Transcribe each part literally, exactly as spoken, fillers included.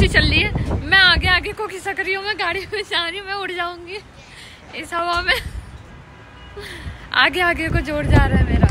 कैसी चल रही है? मैं आगे आगे को खिसक रही हूँ, मैं गाड़ी में जा रही हूँ, मैं उड़ जाऊंगी इस हवा में। आगे आगे को जोर जा रहा है मेरा।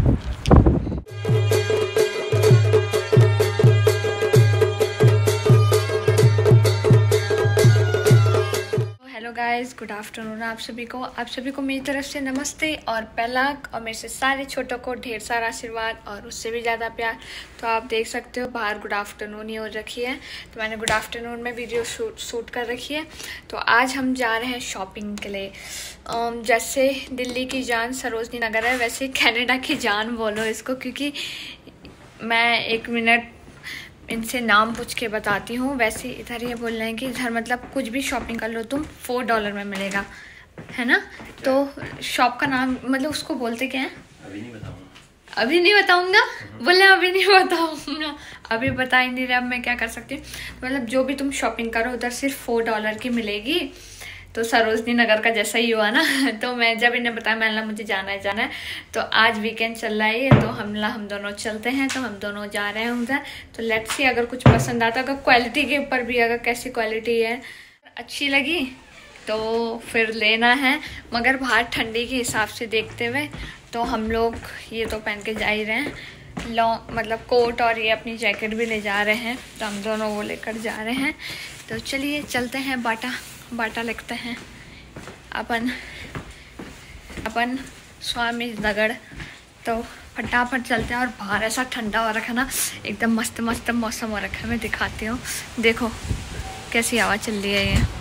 हेलो गाइस, गुड आफ्टरनून आप सभी को आप सभी को मेरी तरफ से नमस्ते और पहला और मेरे से सारे छोटों को ढेर सारा आशीर्वाद और उससे भी ज़्यादा प्यार। तो आप देख सकते हो बाहर गुड आफ्टरनून ही हो रखी है, तो मैंने गुड आफ्टरनून में वीडियो शूट शूट कर रखी है। तो आज हम जा रहे हैं शॉपिंग के लिए। जैसे दिल्ली की जान सरोजनी नगर है, वैसे कनाडा की जान बोलो इसको, क्योंकि मैं एक मिनट इनसे नाम पूछ के बताती हूँ। वैसे इधर ये बोल रहे हैं कि इधर मतलब कुछ भी शॉपिंग कर लो तुम फोर डॉलर में मिलेगा, है ना। तो शॉप का नाम मतलब उसको बोलते क्या है? अभी नहीं बताऊंगा। अभी नहीं बताऊंगा बोले, अभी नहीं बताऊंगा। अभी बता ही नहीं रहा, अब मैं क्या कर सकती हूँ। मतलब जो भी तुम शॉपिंग करो उधर सिर्फ फोर डॉलर की मिलेगी। तो सरोजनी नगर का जैसा ही हुआ ना। तो मैं जब इन्हें बताया मैंने मुझे जाना है जाना है तो आज वीकेंड चल रहा है, तो हम हम दोनों चलते हैं। तो हम दोनों जा रहे हैं उधर। तो लेट्स सी अगर कुछ पसंद आता, अगर क्वालिटी के ऊपर भी अगर कैसी क्वालिटी है अच्छी लगी तो फिर लेना है। मगर बाहर ठंडी के हिसाब से देखते हुए तो हम लोग ये तो पहन के जा ही रहे हैं, लॉन्ग मतलब कोट और ये अपनी जैकेट भी ले जा रहे हैं। तो हम दोनों वो लेकर जा रहे हैं। तो चलिए चलते हैं, बाटा बाटा लिखते हैं अपन अपन स्वामी नगर। तो फटाफट चलते हैं। और बाहर ऐसा ठंडा हो रखा है ना, एकदम मस्त मस्त मौसम हो रखा है। मैं दिखाती हूँ, देखो कैसी हवा चल रही है ये।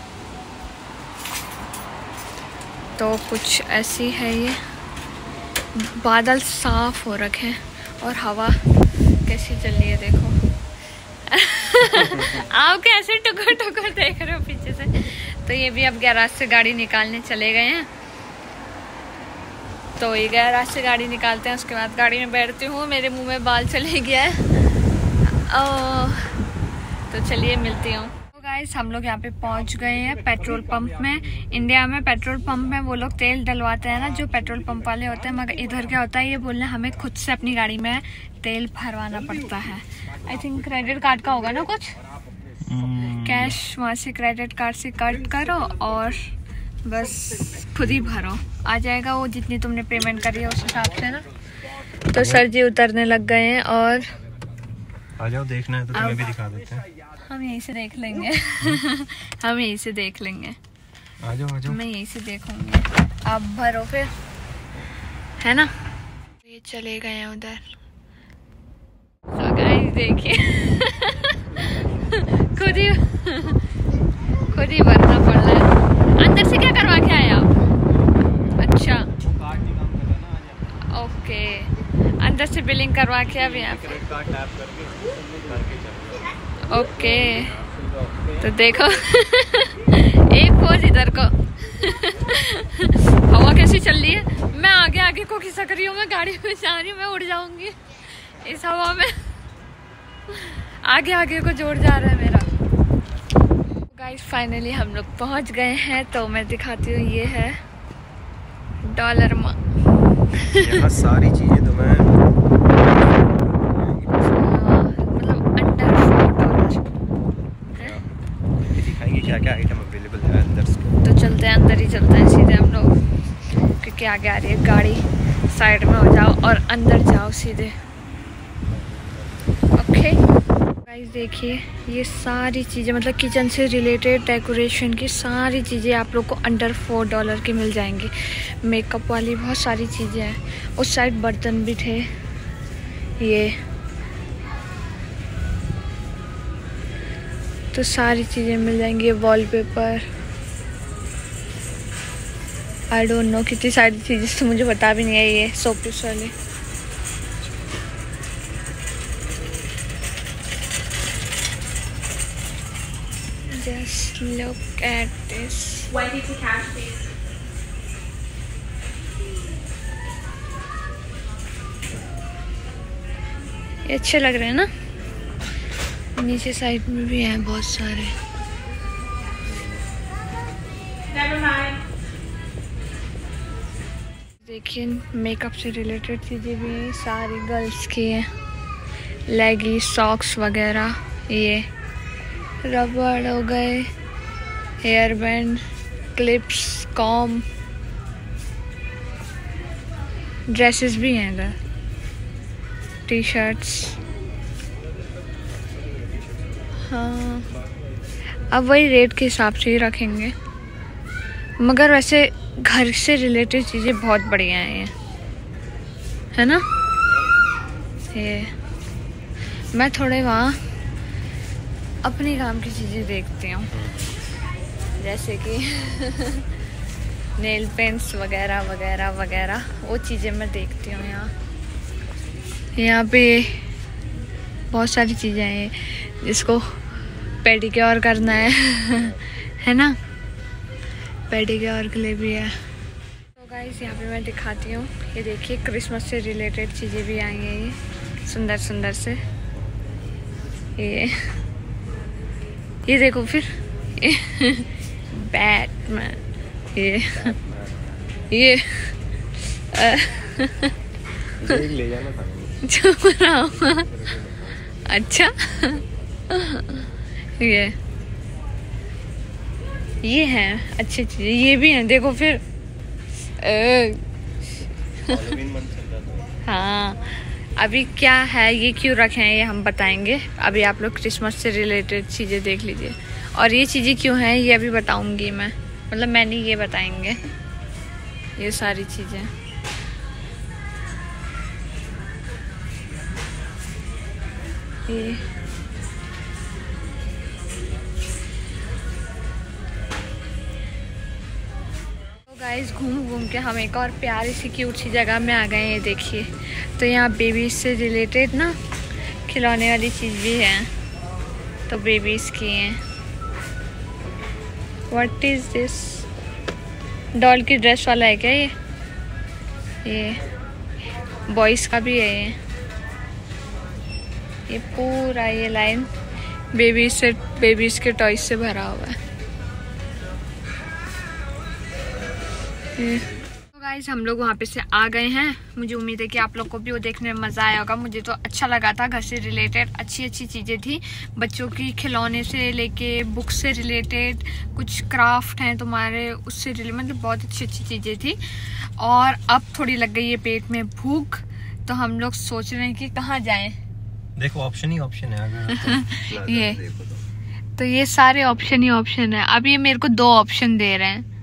तो कुछ ऐसी है ये, बादल साफ हो रखे हैं और हवा कैसी चल रही है देखो। आप कैसे टुकर टुकर देख रहे हो पीछे से। तो ये भी अब गैराज से गाड़ी निकालने चले गए हैं। तो ये गैराज से गाड़ी निकालते हैं, उसके बाद गाड़ी में बैठती हूँ। मेरे मुंह में बाल चले गया है। तो चलिए मिलती हूँ। तो गाइस हम लोग यहाँ पे पहुँच गए हैं पेट्रोल पंप में। इंडिया में पेट्रोल पंप में वो लोग तेल डलवाते हैं ना, जो पेट्रोल पंप वाले होते हैं। मगर इधर क्या होता है, ये बोलने हमें खुद से अपनी गाड़ी में तेल भरवाना पड़ता है। आई थिंक क्रेडिट कार्ड का होगा ना कुछ, कैश वहाँ से क्रेडिट कार्ड से कट करो और बस खुद ही भरो, आ जाएगा वो जितनी तुमने पेमेंट करी है उस हिसाब से ना। तो सर जी उतरने लग गए हैं और आ जाओ, देखना है तो तुम्हें भी दिखा देते हैं। हम यहीं से देख लेंगे। हम यहीं से देख लेंगे। आ जाओ आ जाओ, मैं यहीं से देखूंगी, आप भरो फिर, है ना। ये चले गए हैं उधर। तो गाइस देखिए खुद ही खुद ही भरना पड़ रहा है। अंदर से क्या करवा के आए आप? अच्छा ओके, अंदर से बिलिंग करवा के अब यहाँ पे ओके। तो देखो एक पोज इधर को। हवा कैसी चल रही है? मैं आगे आगे को खिसक रही हूँ, मैं गाड़ी में जा रही हूँ, मैं उड़ जाऊंगी इस हवा में। आगे आगे को जोर जा रहा है मेरा। गाइस फाइनली हम लोग पहुंच गए हैं। तो मैं दिखाती हूँ, ये है डॉलर माँ। यहाँ सारी चीजें तुम्हें मतलब अंडर फोर डॉलर दिखाएंगे क्या क्या आइटम अवेलेबल है अंदर से। तो चलते हैं, अंदर ही चलते हैं सीधे हम लोग, क्योंकि आगे आ रही है गाड़ी। साइड में हो जाओ और अंदर जाओ सीधे। ओके गाइस देखिए, ये सारी चीज़ें मतलब किचन से रिलेटेड डेकोरेशन की सारी चीज़ें आप लोग को अंडर फोर डॉलर की मिल जाएंगी। मेकअप वाली बहुत सारी चीज़ें हैं। उस साइड बर्तन भी थे ये। तो सारी चीज़ें मिल जाएंगी। वॉलपेपर, आई डोंट नो कितनी सारी चीज़ें तो मुझे बता भी नहीं है। ये सोपिस वाले just look at this. Wendy to cash please. ये अच्छे लग रहे हैं ना। नीचे साइड में भी हैं बहुत सारे। Never mind. देखिए मेकअप से रिलेटेड चीज़ें भी हैं, सारी गर्ल्स की हैं। लेगी सॉक्स वगैरह, ये रबड़ हो गए, hair band, clips, comb, dresses भी हैं इधर, टी शर्ट्स। हाँ, अब वही रेट के हिसाब से ही रखेंगे, मगर वैसे घर से रिलेटेड चीज़ें बहुत बढ़िया हैं ये, है ना। ये मैं थोड़े वहाँ अपने काम की चीज़ें देखती हूँ, जैसे कि नेल पेंट्स वगैरह वगैरह वगैरह, वो चीज़ें मैं देखती हूँ यहाँ। यहाँ पे बहुत सारी चीज़ें हैं, जिसको पेडिक्योर करना है है ना, पेडिक्योर के लिए भी है। तो गाइस यहाँ पे मैं दिखाती हूँ, ये देखिए क्रिसमस से रिलेटेड चीज़ें भी आई हैं, ये सुंदर सुंदर से। ये ये देखो फिर बैटमैन, ये ये ले जाना था। चुप रहो। अच्छा ये ये हैं अच्छी चीज़, ये भी हैं देखो फिर। हाँ, अभी क्या है, ये क्यों रखे हैं ये हम बताएंगे। अभी आप लोग क्रिसमस से रिलेटेड चीज़ें देख लीजिए, और ये चीज़ें क्यों हैं ये अभी बताऊंगी मैं, मतलब मैंने ये बताएंगे ये सारी चीज़ें। ये गाइस घूम घूम के हम एक और प्यारी सी क्यूट सी जगह में आ गए हैं, ये देखिए। तो यहाँ बेबीज से रिलेटेड ना खिलौने वाली चीज़ भी है, तो बेबीज की हैं। व्हाट इज दिस, डॉल की ड्रेस वाला है क्या ये? ये बॉयज़ का भी है। ये ये पूरा ये लाइन बेबीज से बेबीज के टॉयज से भरा हुआ है। तो गाइस हम लोग वहाँ पे से आ गए हैं, मुझे उम्मीद है कि आप लोग को भी वो देखने में मज़ा आया होगा। मुझे तो अच्छा लगा था, घर से रिलेटेड अच्छी अच्छी चीज़ें थी, बच्चों की खिलौने से लेके बुक से रिलेटेड, कुछ क्राफ्ट हैं तुम्हारे उससे रिलेटेड, मतलब बहुत अच्छी अच्छी चीज़ें थी। और अब थोड़ी लग गई है पेट में भूख, तो हम लोग सोच रहे हैं कि कहाँ जाएं। देखो ऑप्शन ही ऑप्शन है अगर ये तो।, तो ये सारे ऑप्शन ही ऑप्शन है। अब ये मेरे को दो ऑप्शन दे रहे हैं,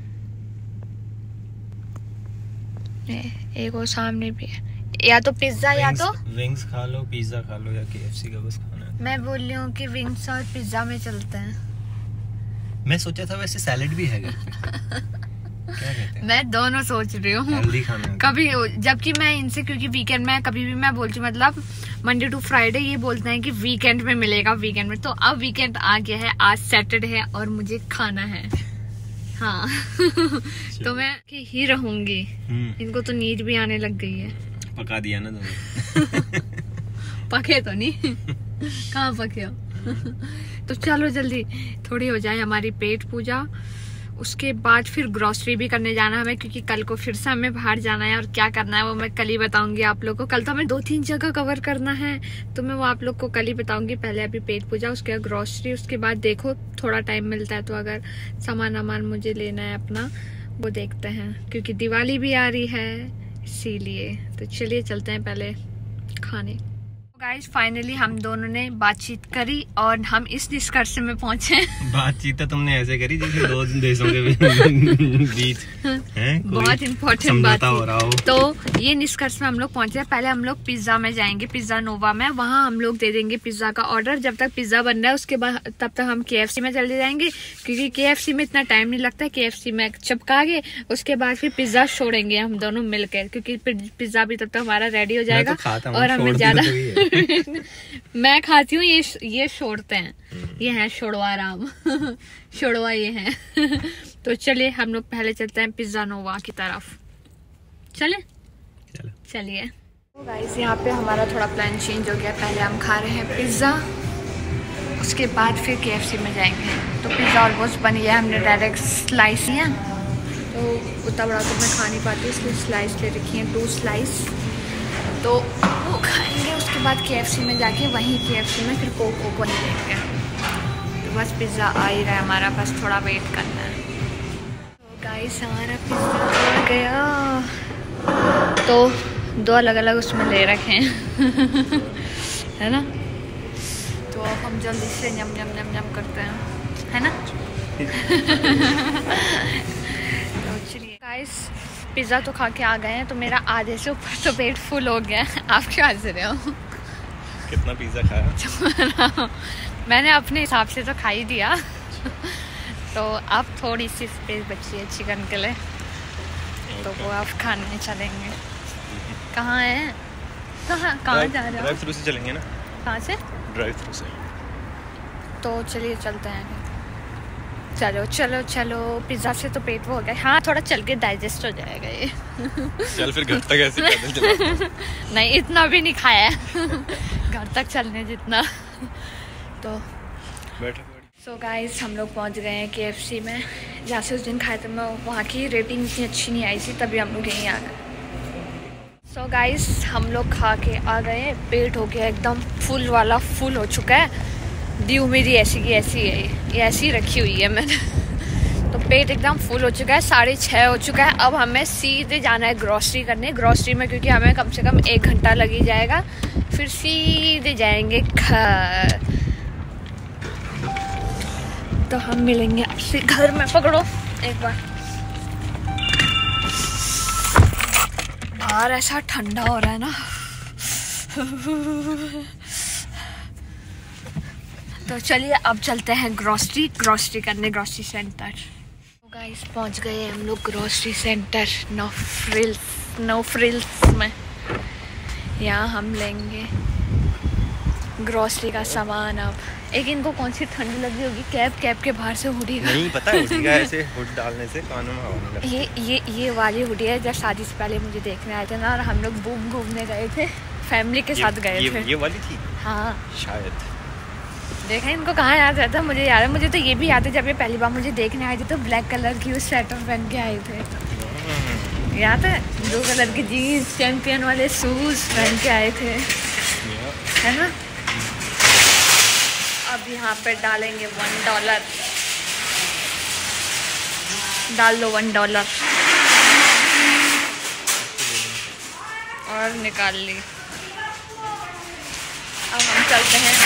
एक वो सामने भी है, या तो पिज्जा या तो विंग्स खा लो, पिज्जा खा लो, या केएफसी का बस खाना है। मैं बोल रही हूँ कि विंग्स और पिज्जा में चलते हैं। मैं सोचा था वैसे सैलेड भी है घर पे। क्या कहते हैं? मैं दोनों सोच रही हूँ हेल्दी खाना कभी, जबकि मैं इनसे, क्योंकि वीकेंड में कभी भी मैं बोलती हूँ, मतलब मंडे टू फ्राइडे ये बोलते हैं कि वीकेंड में मिलेगा, वीकेंड में। तो अब वीकेंड आ गया है, आज सैटरडे है और मुझे खाना है। हाँ तो मैं कि ही रहूंगी। इनको तो नींद भी आने लग गई है। पका दिया ना तुमने। पके तो नहीं कहाँ पके हो। तो चलो जल्दी थोड़ी हो जाए हमारी पेट पूजा, उसके बाद फिर ग्रोसरी भी करने जाना है हमें, क्योंकि कल को फिर से हमें बाहर जाना है। और क्या करना है वो मैं कल ही बताऊंगी आप लोगों को। कल तो हमें दो तीन जगह कवर करना है, तो मैं वो आप लोग को कल ही बताऊंगी। पहले अभी पेट पूजा, उसके बाद ग्रोसरी, उसके बाद देखो थोड़ा टाइम मिलता है तो अगर सामान वामान मुझे लेना है अपना, वो देखते हैं, क्योंकि दिवाली भी आ रही है इसीलिए। तो चलिए चलते हैं पहले खाने। गाइस फाइनली हम दोनों ने बातचीत करी और हम इस निष्कर्ष में पहुंचे। बातचीत तो तुमने ऐसे करी जैसे दो देशों के बीच है बहुत इम्पोर्टेंट बात हो रहा हो। तो ये निष्कर्ष में हम लोग पहुंचे। पहले हम लोग पिज्जा में जाएंगे, पिज्जा नोवा में, वहाँ हम लोग दे देंगे पिज्जा का ऑर्डर। जब तक पिज्जा बन रहा है उसके बाद तब तक हम केएफसी में चले जाएंगे, क्योंकि केएफसी में इतना टाइम नहीं लगता। केएफसी में चपका के उसके बाद फिर पिज्जा छोड़ेंगे हम दोनों मिलकर, क्योंकि पिज्जा भी तब तक हमारा रेडी हो जाएगा। तो और हमें ज्यादा मैं खाती हूँ, ये ये छोड़ते हैं, ये हैं छोड़वा राम छोड़वा ये हैं। तो चलिए हम लोग पहले चलते हैं पिज्जा नोवा की तरफ। चले चलिए। तो गाइस यहाँ पे हमारा थोड़ा प्लान चेंज हो गया। पहले हम खा रहे हैं पिज्ज़ा, उसके बाद फिर केएफसी में जाएंगे। तो पिज़्ज़ा ऑलमोस्ट बन गया, हमने डायरेक्ट स्लाइस लिया, तो उतना बड़ा तो मैं खा नहीं पाती, इसलिए स्लाइस ले रखी है, टू स्लाइस। तो वो खाएंगे, उसके बाद केएफसी में जाके वहीं केएफसी में फिर कोक कोक नहीं लेंगे। तो बस पिज़्ज़ा आ ही रहा है हमारा, बस थोड़ा वेट करना है। तो गाइस हमारा पिज़्ज़ा आ गया, तो दो अलग अलग उसमें ले रखे हैं है ना। तो अब हम जल्दी से यम यम यम यम करते हैं, है ना तो चलिए गाइस, पिज़्ज़ा तो खा के आ गए हैं, तो मेरा आधे से ऊपर तो पेट फुल हो गया है। आप क्या हंस रहे हो? कितना पिज़्ज़ा खाया? मैंने अपने हिसाब से तो खा ही दिया तो अब थोड़ी सी स्पेस बची है चिकन के लिए, तो वो आप खाने चलेंगे। कहाँ है? कहाँ कहाँ जा रहे हो? ड्राइव थ्रू से चलेंगे ना। कहाँ से? ड्राइव थ्रू से। तो चलिए चलते हैं। चलो चलो चलो, पिज़्ज़ा से तो पेट वो हो गया। हाँ, थोड़ा चल के डाइजेस्ट हो जाएगा ये चल फिर घर तक ऐसे पैदल चला नहीं, इतना भी नहीं खाया है घर तक चलने जितना तो बैठ। सो गाइस, हम लोग पहुंच गए हैं के एफ सी में, जहाँ से उस दिन खाए थे। मैं वहाँ की रेटिंग इतनी अच्छी नहीं आई थी, तभी हम लोग यहीं आ गए। सो गाइस, हम लोग खा के आ गए, पेट हो गया एकदम फुल वाला, फुल हो चुका है। ड्यू मेरी ऐसी की ऐसी है, ये ऐसी रखी हुई है मैंने तो पेट एकदम फुल हो चुका है, साढ़े छः हो चुका है। अब हमें सीधे जाना है ग्रॉसरी करने, ग्रॉसरी में क्योंकि हमें कम से कम एक घंटा लग ही जाएगा, फिर सीधे जाएंगे घर। तो हम मिलेंगे आपसे घर में। पकड़ो एक बार, बाहर ऐसा ठंडा हो रहा है ना तो चलिए अब चलते हैं ग्रॉसरी ग्रॉसरी करने, ग्रॉसरी सेंटर। तो गाइस पहुंच गए हम लोग grocery center, no frills no frills में। यहाँ हम लेंगे ग्रॉसरी का सामान। अब एक इनको कौन सी ठंड लगी होगी, कैब कैब के बाहर से हुडी का नहीं पता हुडी का ऐसे हुड डालने से कानों में हवा लगती है। ये ये ये वाली हुडी है, जब शादी से पहले मुझे देखने आए थे ना, और हम लोग बूम घूमने गए थे, फैमिली के साथ गए ये, थे। ये वाली थी हाँ शायद। देखा इनको कहाँ याद रहता, मुझे याद है। मुझे तो ये भी याद है, जब ये पहली बार मुझे देखने आए थे तो ब्लैक कलर की उस स्वेटर पहन के आए थे, याद है? ब्लू कलर की जीन्स, चैंपियन वाले शूज पहन के आए थे, है ना। अब यहाँ पे डालेंगे वन डॉलर, डाल दो वन डॉलर और निकाल ली। अब हम चलते हैं।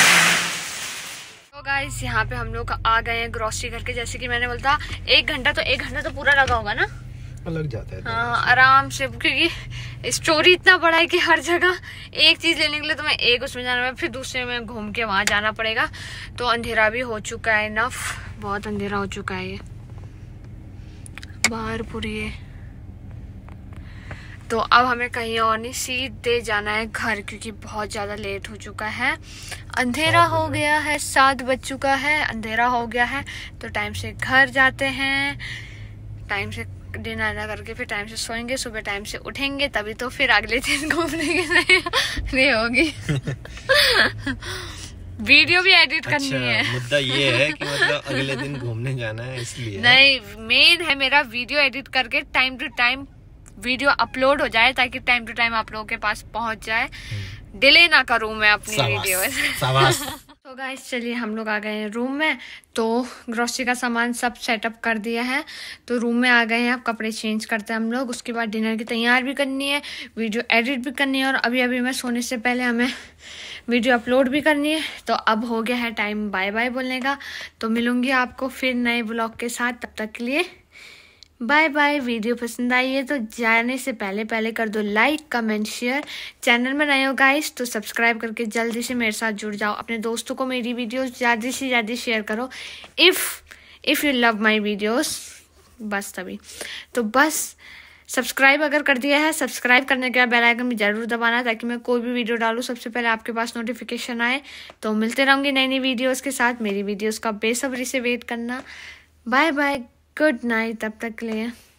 तो गाइस यहाँ पे हम लोग आ गए हैं ग्रॉसरी करके। जैसे कि मैंने बोलता, एक घंटा तो एक घंटा तो पूरा लगा होगा ना, लग जाता है। हाँ आराम से, क्योंकि स्टोरी इतना बड़ा है कि हर जगह एक चीज लेने के लिए तुम्हें एक उसमें जाना है, फिर दूसरे में घूम के वहां जाना पड़ेगा। तो अंधेरा भी हो चुका है, इनफ, बहुत अंधेरा हो चुका है ये बाहर पूरी है। तो अब हमें कहीं और नहीं, सीधे जाना है घर, क्योंकि बहुत ज़्यादा लेट हो चुका है, अंधेरा हो गया है, सात बज चुका है, अंधेरा हो गया है। तो टाइम से घर जाते हैं, टाइम से डिनर करके फिर टाइम से सोएंगे, सुबह टाइम से उठेंगे, तभी तो फिर अगले दिन घूमने के नहीं होगी वीडियो भी एडिट अच्छा, करनी है। मुद्दा ये है कि मतलब अगले दिन घूमने जाना है इसलिए। नहीं, मेन है मेरा वीडियो एडिट करके time to time video upload हो जाए, ताकि टाइम टू टाइम आप लोगों के पास पहुंच जाए, डिले ना करूं मैं अपनी वीडियो। तो गाइस चलिए, हम लोग आ गए हैं रूम में। तो ग्रोसरी का सामान सब सेटअप कर दिया है, तो रूम में आ गए हैं। अब कपड़े चेंज करते हैं हम लोग, उसके बाद डिनर की तैयार भी करनी है, वीडियो एडिट भी करनी है, और अभी अभी मैं सोने से पहले हमें वीडियो अपलोड भी करनी है। तो अब हो गया है टाइम बाय बाय बोलने का। तो मिलूंगी आपको फिर नए ब्लॉग के साथ, तब तक के लिए बाय बाय। वीडियो पसंद आई है तो जाने से पहले पहले कर दो लाइक, कमेंट, शेयर। चैनल में नए हो गाइस तो सब्सक्राइब करके जल्दी से मेरे साथ जुड़ जाओ। अपने दोस्तों को मेरी वीडियोस ज़्यादा से ज़्यादा शेयर करो, if if you love my videos, बस तभी। तो बस सब्सक्राइब अगर कर दिया है, सब्सक्राइब करने के बाद बेल आइकन भी जरूर दबाना, ताकि मैं कोई भी वीडियो डालूँ सबसे पहले आपके पास नोटिफिकेशन आए। तो मिलते रहूँगी नई नई वीडियोज़ के साथ, मेरी वीडियोज़ का बेसब्री से वेट करना। बाय बाय, गुड नाइट, तब तक के लिए।